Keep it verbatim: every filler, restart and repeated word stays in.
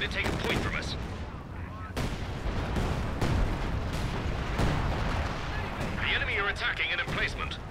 to take a point from us. The enemy are attacking an emplacement.